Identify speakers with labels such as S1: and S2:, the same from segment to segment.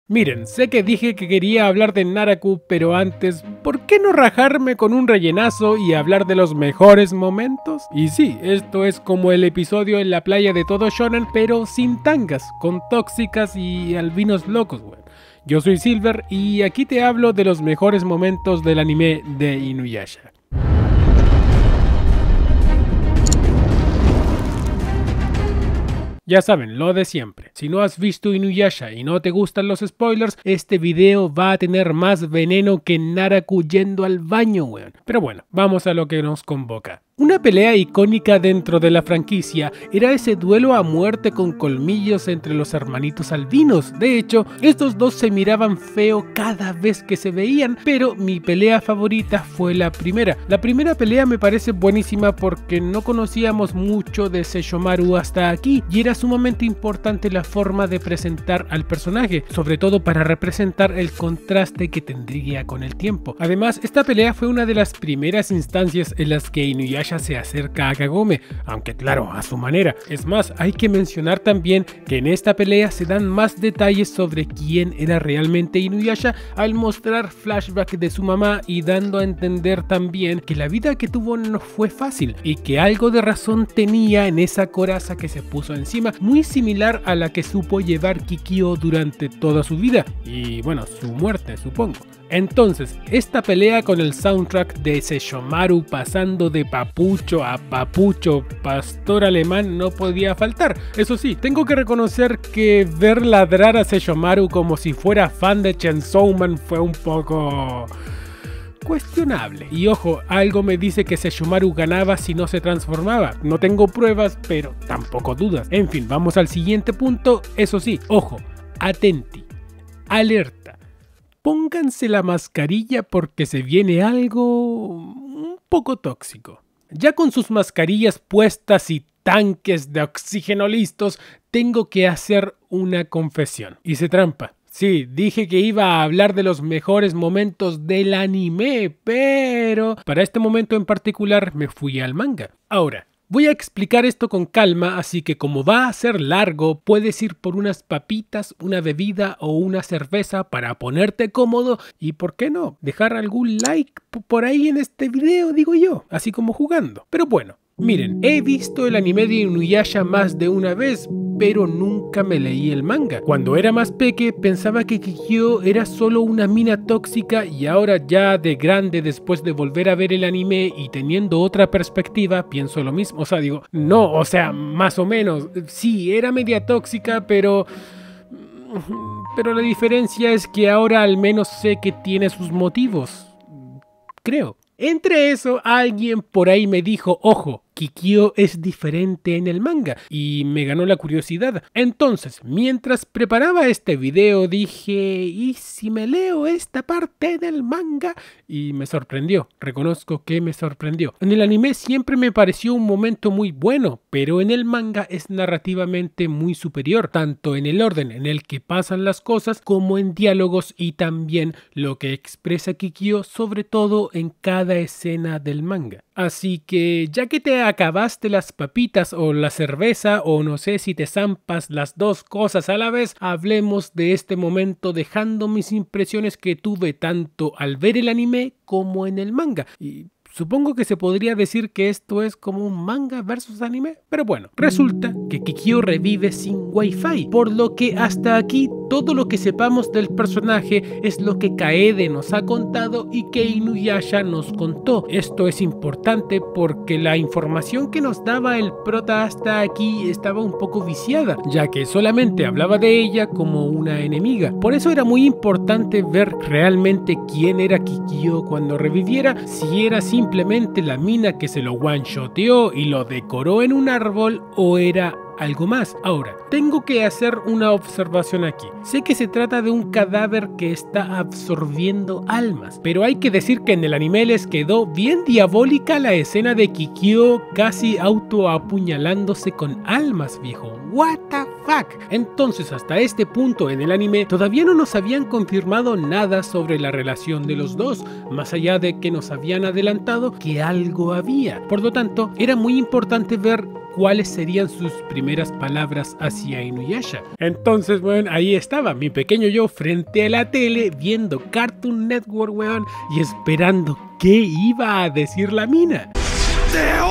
S1: Miren, sé que dije que quería hablar de Naraku, pero antes, ¿por qué no rajarme con un rellenazo y hablar de los mejores momentos? Y sí, esto es como el episodio en la playa de Todo Shonen, pero sin tangas, con tóxicas y albinos locos, weón. Yo soy Silver y aquí te hablo de los mejores momentos del anime de Inuyasha. Ya saben, lo de siempre. Si no has visto Inuyasha y no te gustan los spoilers, este video va a tener más veneno que Naraku yendo al baño, weón. Pero bueno, vamos a lo que nos convoca. Una pelea icónica dentro de la franquicia era ese duelo a muerte con colmillos entre los hermanitos albinos. De hecho, estos dos se miraban feo cada vez que se veían, pero mi pelea favorita fue la primera. La primera pelea me parece buenísima porque no conocíamos mucho de Sesshomaru hasta aquí y era sumamente importante la forma de presentar al personaje, sobre todo para representar el contraste que tendría con el tiempo. Además, esta pelea fue una de las primeras instancias en las que Inuyasha se acerca a Kagome, aunque claro, a su manera. Es más, hay que mencionar también que en esta pelea se dan más detalles sobre quién era realmente Inuyasha al mostrar flashback de su mamá y dando a entender también que la vida que tuvo no fue fácil y que algo de razón tenía en esa coraza que se puso encima, muy similar a la que supo llevar Kikyo durante toda su vida y bueno, su muerte, supongo. Entonces, esta pelea con el soundtrack de Sesshomaru pasando de papucho a papucho pastor alemán no podía faltar. Eso sí, tengo que reconocer que ver ladrar a Sesshomaru como si fuera fan de Chainsaw Man fue un poco cuestionable. Y ojo, algo me dice que Sesshomaru ganaba si no se transformaba. No tengo pruebas, pero tampoco dudas. En fin, vamos al siguiente punto. Eso sí, ojo, atenti, alerta. Pónganse la mascarilla porque se viene algo un poco tóxico. Ya con sus mascarillas puestas y tanques de oxígeno listos, tengo que hacer una confesión. Hice trampa. Sí, dije que iba a hablar de los mejores momentos del anime, pero para este momento en particular me fui al manga. Ahora, voy a explicar esto con calma, así que como va a ser largo, puedes ir por unas papitas, una bebida o una cerveza para ponerte cómodo y, ¿por qué no?, dejar algún like por ahí en este video, digo yo, así como jugando. Pero bueno, miren, he visto el anime de Inuyasha más de una vez, pero nunca me leí el manga. Cuando era más peque pensaba que Kikyo era solo una mina tóxica y ahora ya de grande, después de volver a ver el anime y teniendo otra perspectiva, pienso lo mismo. O sea, digo, no, o sea, más o menos, sí, era media tóxica, pero la diferencia es que ahora al menos sé que tiene sus motivos, creo. Entre eso, alguien por ahí me dijo, ojo, Kikyo es diferente en el manga, y me ganó la curiosidad. Entonces, mientras preparaba este video dije, ¿y si me leo esta parte del manga? Y me sorprendió, reconozco que me sorprendió. En el anime siempre me pareció un momento muy bueno, pero en el manga es narrativamente muy superior, tanto en el orden en el que pasan las cosas como en diálogos y también lo que expresa Kikyo, sobre todo en cada escena del manga. Así que ya que te acabaste las papitas o la cerveza o no sé si te zampas las dos cosas a la vez, hablemos de este momento dejando mis impresiones que tuve tanto al ver el anime como en el manga. Y supongo que se podría decir que esto es como un manga versus anime, pero bueno, resulta que Kikyo revive sin wifi, por lo que hasta aquí todo lo que sepamos del personaje es lo que Kaede nos ha contado y que Inuyasha nos contó. Esto es importante porque la información que nos daba el prota hasta aquí estaba un poco viciada, ya que solamente hablaba de ella como una enemiga. Por eso era muy importante ver realmente quién era Kikyo cuando reviviera, si era simplemente la mina que se lo one-shoteó y lo decoró en un árbol o era algo más. Ahora, tengo que hacer una observación aquí. Sé que se trata de un cadáver que está absorbiendo almas, pero hay que decir que en el anime les quedó bien diabólica la escena de Kikyo casi autoapuñalándose con almas, viejo. What the fuck? Entonces, hasta este punto en el anime todavía no nos habían confirmado nada sobre la relación de los dos, más allá de que nos habían adelantado que algo había. Por lo tanto, era muy importante ver cuáles serían sus primeras palabras hacia Inuyasha. Entonces, bueno, ahí estaba mi pequeño yo frente a la tele viendo Cartoon Network, weón, y esperando qué iba a decir la mina. ¡Te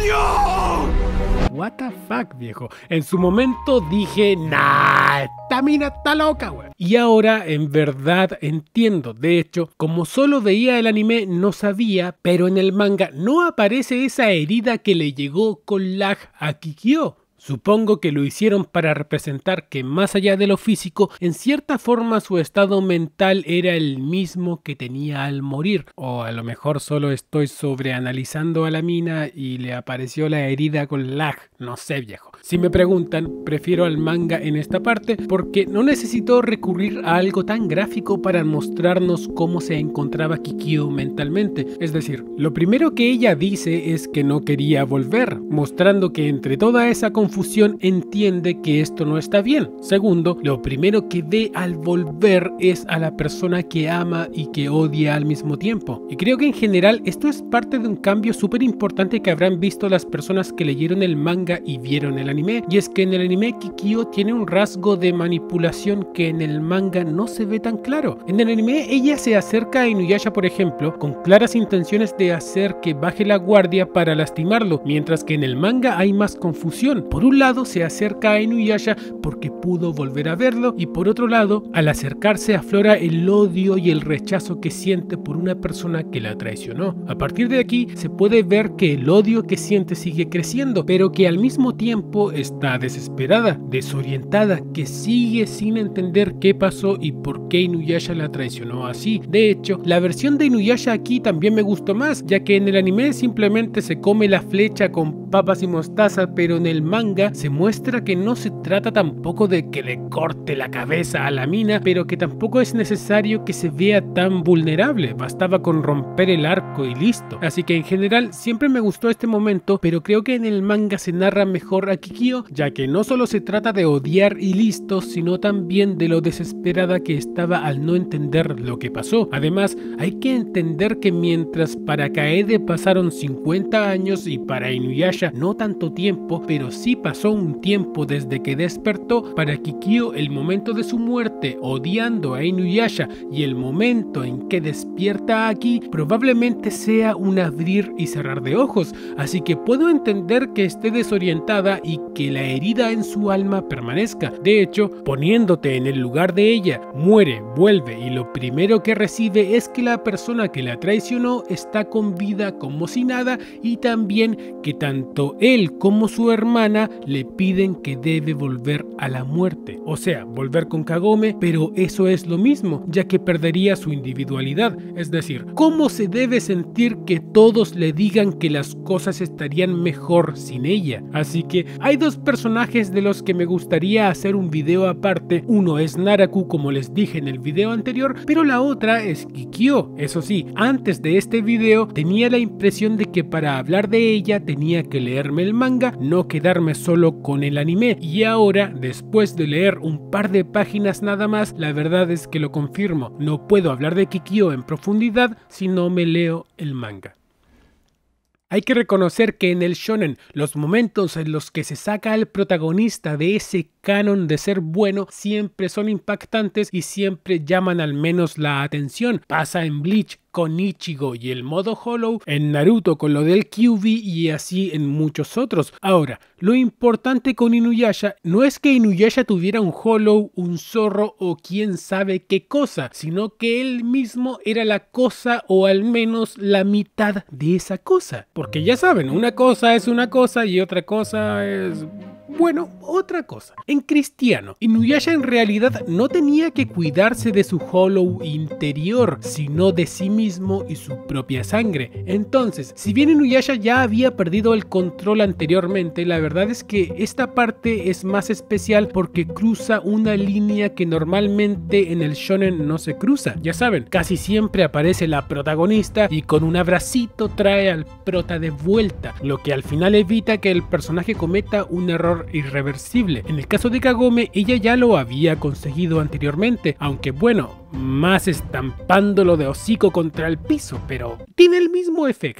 S1: odio! What the fuck, viejo. En su momento dije, nah, esta mina está loca, weón. Y ahora en verdad entiendo. De hecho, como solo veía el anime, no sabía, pero en el manga no aparece esa herida que le llegó con lag a Kikyo. Supongo que lo hicieron para representar que más allá de lo físico, en cierta forma su estado mental era el mismo que tenía al morir. O a lo mejor solo estoy sobreanalizando a la mina y le apareció la herida con lag. No sé, viejo. Si me preguntan, prefiero al manga en esta parte porque no necesitó recurrir a algo tan gráfico para mostrarnos cómo se encontraba Kikyo mentalmente. Es decir, lo primero que ella dice es que no quería volver, mostrando que entre toda esa confusión entiende que esto no está bien. Segundo, lo primero que ve al volver es a la persona que ama y que odia al mismo tiempo. Y creo que en general esto es parte de un cambio súper importante que habrán visto las personas que leyeron el manga y vieron el anime, y es que en el anime Kikyo tiene un rasgo de manipulación que en el manga no se ve tan claro. En el anime ella se acerca a Inuyasha, por ejemplo, con claras intenciones de hacer que baje la guardia para lastimarlo, mientras que en el manga hay más confusión. Por un lado se acerca a Inuyasha porque pudo volver a verlo, y por otro lado, al acercarse aflora el odio y el rechazo que siente por una persona que la traicionó. A partir de aquí se puede ver que el odio que siente sigue creciendo, pero que al mismo tiempo está desesperada, desorientada, que sigue sin entender qué pasó y por qué Inuyasha la traicionó así. De hecho, la versión de Inuyasha aquí también me gustó más, ya que en el anime simplemente se come la flecha con papas y mostaza, pero en el manga se muestra que no se trata tampoco de que le corte la cabeza a la mina, pero que tampoco es necesario que se vea tan vulnerable, bastaba con romper el arco y listo. Así que en general siempre me gustó este momento, pero creo que en el manga se narra mejor a Kikyo, ya que no solo se trata de odiar y listo, sino también de lo desesperada que estaba al no entender lo que pasó. Además, hay que entender que mientras para Kaede pasaron 50 años y para Inuyasha no tanto tiempo, pero sí pasó un tiempo desde que despertó, para Kikyo el momento de su muerte odiando a Inuyasha y el momento en que despierta aquí probablemente sea un abrir y cerrar de ojos, así que puedo entender que esté desorientada y que la herida en su alma permanezca. De hecho, poniéndote en el lugar de ella, muere, vuelve y lo primero que recibe es que la persona que la traicionó está con vida como si nada, y también que tanto él como su hermana le piden que debe volver a la muerte, o sea, volver con Kagome, pero eso es lo mismo, ya que perdería su individualidad. Es decir, ¿cómo se debe sentir que todos le digan que las cosas estarían mejor sin ella? Así que hay dos personajes de los que me gustaría hacer un video aparte. Uno es Naraku, como les dije en el video anterior, pero la otra es Kikyo. Eso sí, antes de este video tenía la impresión de que para hablar de ella tenía que leerme el manga, no quedarme solo con el anime, y ahora, después de leer un par de páginas nada más, la verdad es que lo confirmo, no puedo hablar de Kikyo en profundidad si no me leo el manga. Hay que reconocer que en el shonen los momentos en los que se saca al protagonista de ese canon de ser bueno siempre son impactantes y siempre llaman al menos la atención. Pasa en Bleach con Ichigo y el modo Hollow, en Naruto con lo del Kyuubi y así en muchos otros. Ahora, lo importante con Inuyasha no es que Inuyasha tuviera un Hollow, un zorro o quién sabe qué cosa, sino que él mismo era la cosa, o al menos la mitad de esa cosa. Porque ya saben, una cosa es una cosa y otra cosa es... bueno, otra cosa. En cristiano, Inuyasha en realidad no tenía que cuidarse de su Hollow interior, sino de sí mismo y su propia sangre. Entonces, si bien Inuyasha ya había perdido el control anteriormente, la verdad es que esta parte es más especial porque cruza una línea que normalmente en el shonen no se cruza. Ya saben, casi siempre aparece la protagonista y con un abracito trae al prota de vuelta, lo que al final evita que el personaje cometa un error irreversible. En el caso de Kagome, ella ya lo había conseguido anteriormente, aunque bueno, más estampándolo de hocico contra el piso, pero tiene el mismo efecto.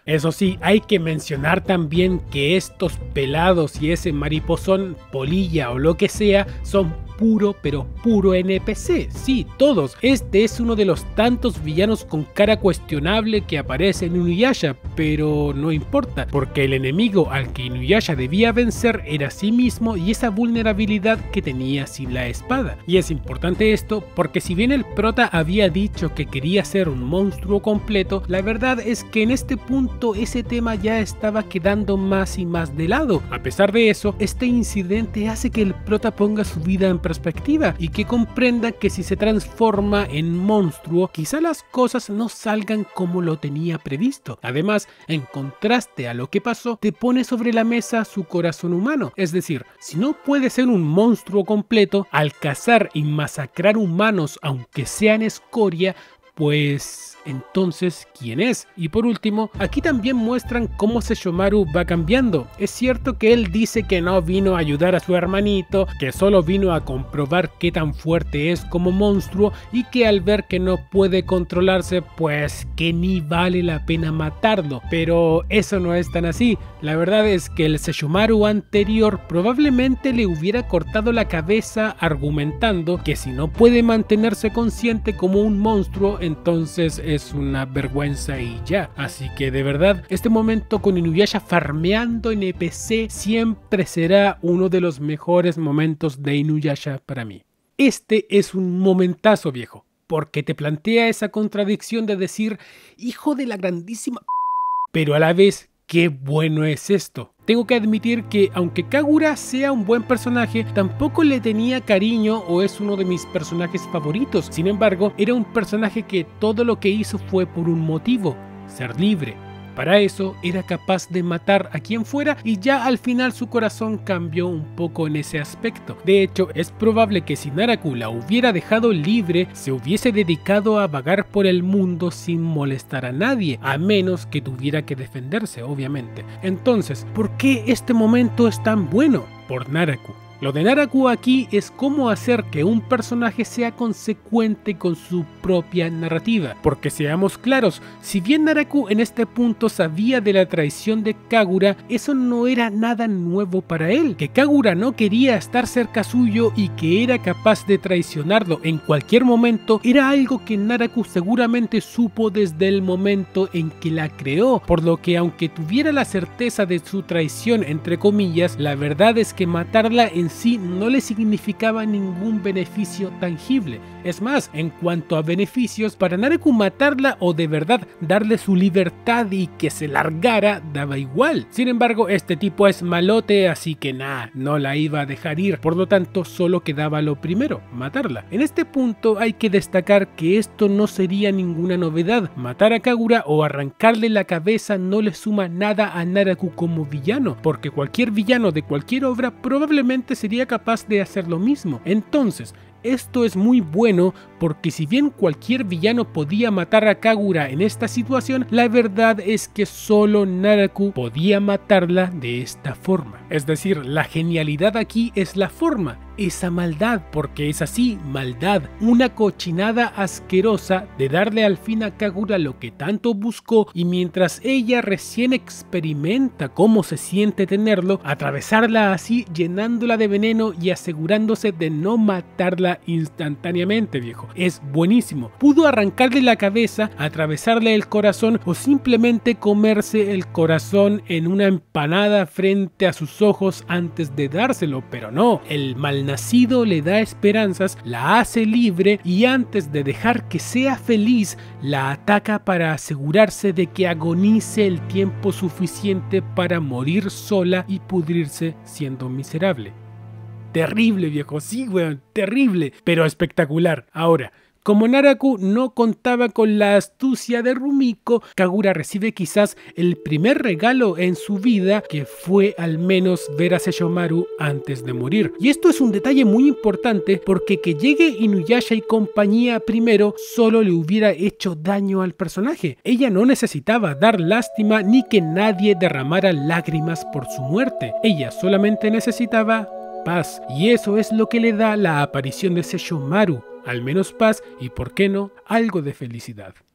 S1: Eso sí, hay que mencionar también que estos pelados y ese mariposón, polilla o lo que sea, son puro pero puro NPC, sí, todos. Este es uno de los tantos villanos con cara cuestionable que aparece en Inuyasha, pero no importa, porque el enemigo al que Inuyasha debía vencer era sí mismo y esa vulnerabilidad que tenía sin la espada. Y es importante esto porque si bien el prota había dicho que quería ser un monstruo completo, la verdad es que en este punto ese tema ya estaba quedando más y más de lado. A pesar de eso, este incidente hace que el prota ponga su vida en perspectiva y que comprenda que si se transforma en monstruo, quizá las cosas no salgan como lo tenía previsto. Además, en contraste a lo que pasó, te pone sobre la mesa su corazón humano. Es decir, si no puede ser un monstruo completo, al cazar y masacrar humanos aunque sean escoria, pues entonces, ¿quién es? Y por último, aquí también muestran cómo Sesshomaru va cambiando. Es cierto que él dice que no vino a ayudar a su hermanito, que solo vino a comprobar qué tan fuerte es como monstruo y que al ver que no puede controlarse, pues que ni vale la pena matarlo. Pero eso no es tan así. La verdad es que el Sesshomaru anterior probablemente le hubiera cortado la cabeza argumentando que si no puede mantenerse consciente como un monstruo, entonces es una vergüenza y ya. Así que de verdad, este momento con Inuyasha farmeando NPC siempre será uno de los mejores momentos de Inuyasha para mí. Este es un momentazo, viejo, porque te plantea esa contradicción de decir, hijo de la grandísima pero a la vez, qué bueno es esto. Tengo que admitir que aunque Kagura sea un buen personaje, tampoco le tenía cariño o es uno de mis personajes favoritos. Sin embargo, era un personaje que todo lo que hizo fue por un motivo: ser libre. Para eso era capaz de matar a quien fuera y ya al final su corazón cambió un poco en ese aspecto. De hecho, es probable que si Naraku la hubiera dejado libre, se hubiese dedicado a vagar por el mundo sin molestar a nadie, a menos que tuviera que defenderse, obviamente. Entonces, ¿por qué este momento es tan bueno? Por Naraku. Lo de Naraku aquí es cómo hacer que un personaje sea consecuente con su propia narrativa. Porque seamos claros, si bien Naraku en este punto sabía de la traición de Kagura, eso no era nada nuevo para él. Que Kagura no quería estar cerca suyo y que era capaz de traicionarlo en cualquier momento era algo que Naraku seguramente supo desde el momento en que la creó. Por lo que aunque tuviera la certeza de su traición entre comillas, la verdad es que matarla en sí no le significaba ningún beneficio tangible. Es más, en cuanto a beneficios, para Naraku matarla o de verdad darle su libertad y que se largara, daba igual. Sin embargo, este tipo es malote, así que no la iba a dejar ir. Por lo tanto, solo quedaba lo primero: matarla. En este punto hay que destacar que esto no sería ninguna novedad. Matar a Kagura o arrancarle la cabeza no le suma nada a Naraku como villano, porque cualquier villano de cualquier obra probablemente sería capaz de hacer lo mismo. Entonces, esto es muy bueno porque si bien cualquier villano podía matar a Kagura en esta situación, la verdad es que solo Naraku podía matarla de esta forma. Es decir, la genialidad aquí es la forma, esa maldad, porque es así, maldad, una cochinada asquerosa de darle al fin a Kagura lo que tanto buscó y mientras ella recién experimenta cómo se siente tenerlo, atravesarla así llenándola de veneno y asegurándose de no matarla instantáneamente, viejo. Es buenísimo. Pudo arrancarle la cabeza, atravesarle el corazón o simplemente comerse el corazón en una empanada frente a sus ojos antes de dárselo, pero no, el malnacido le da esperanzas, la hace libre y antes de dejar que sea feliz, la ataca para asegurarse de que agonice el tiempo suficiente para morir sola y pudrirse siendo miserable. Terrible, viejo, sí, weón, terrible, pero espectacular. Ahora, como Naraku no contaba con la astucia de Rumiko, Kagura recibe quizás el primer regalo en su vida, que fue al menos ver a Sesshomaru antes de morir. Y esto es un detalle muy importante porque que llegue Inuyasha y compañía primero solo le hubiera hecho daño al personaje. Ella no necesitaba dar lástima ni que nadie derramara lágrimas por su muerte. Ella solamente necesitaba paz, y eso es lo que le da la aparición de Sesshomaru, al menos paz y, por qué no, algo de felicidad.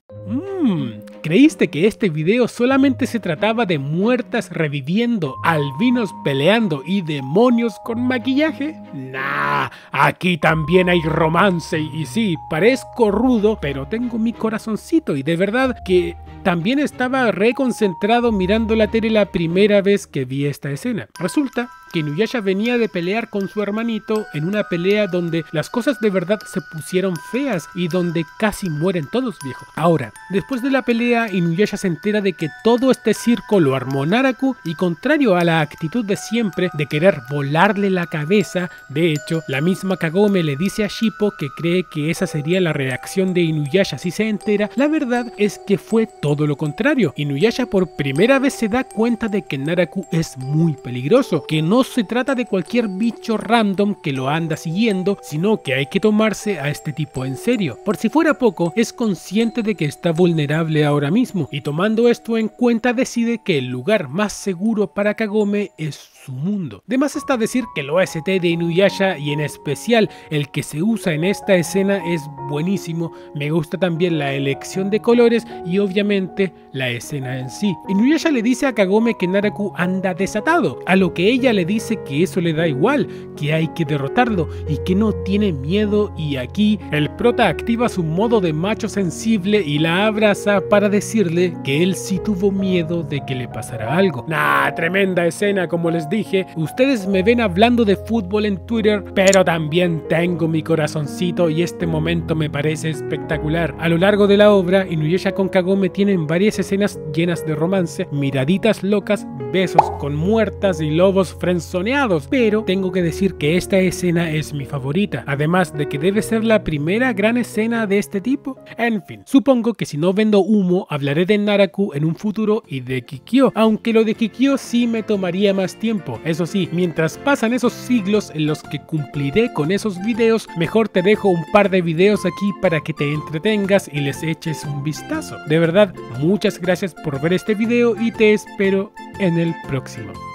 S1: ¿Creíste que este video solamente se trataba de muertas reviviendo, albinos peleando y demonios con maquillaje? Nah, aquí también hay romance y sí, parezco rudo, pero tengo mi corazoncito y de verdad que también estaba reconcentrado mirando la tele la primera vez que vi esta escena. Resulta que Inuyasha venía de pelear con su hermanito en una pelea donde las cosas de verdad se pusieron feas y donde casi mueren todos, viejo. Ahora, después de la pelea, Inuyasha se entera de que todo este circo lo armó Naraku y contrario a la actitud de siempre de querer volarle la cabeza, de hecho, la misma Kagome le dice a Shippo que cree que esa sería la reacción de Inuyasha si se entera. La verdad es que fue todo lo contrario. Inuyasha por primera vez se da cuenta de que Naraku es muy peligroso, que no se trata de cualquier bicho random que lo anda siguiendo, sino que hay que tomarse a este tipo en serio. Por si fuera poco, es consciente de que está vulnerable ahora mismo, y tomando esto en cuenta decide que el lugar más seguro para Kagome es su mundo. De más está decir que el OST de Inuyasha, y en especial el que se usa en esta escena, es buenísimo. Me gusta también la elección de colores y obviamente la escena en sí. Inuyasha le dice a Kagome que Naraku anda desatado, a lo que ella le dice que eso le da igual, que hay que derrotarlo y que no tiene miedo, y aquí el prota activa su modo de macho sensible y la abraza para decirle que él sí tuvo miedo de que le pasara algo. Nah, tremenda escena, como les dije. Ustedes me ven hablando de fútbol en Twitter, pero también tengo mi corazoncito y este momento me parece espectacular. A lo largo de la obra, Inuyasha con Kagome tienen varias escenas llenas de romance, miraditas locas, besos con muertas y lobos frenzoneados, pero tengo que decir que esta escena es mi favorita, además de que debe ser la primera gran escena de este tipo. En fin, supongo que si no vendo humo, hablaré de Naraku en un futuro y de Kikyo, aunque lo de Kikyo sí me tomaría más tiempo. Eso sí, mientras pasan esos siglos en los que cumpliré con esos videos, mejor te dejo un par de videos aquí para que te entretengas y les eches un vistazo. De verdad, muchas gracias por ver este video y te espero en el próximo.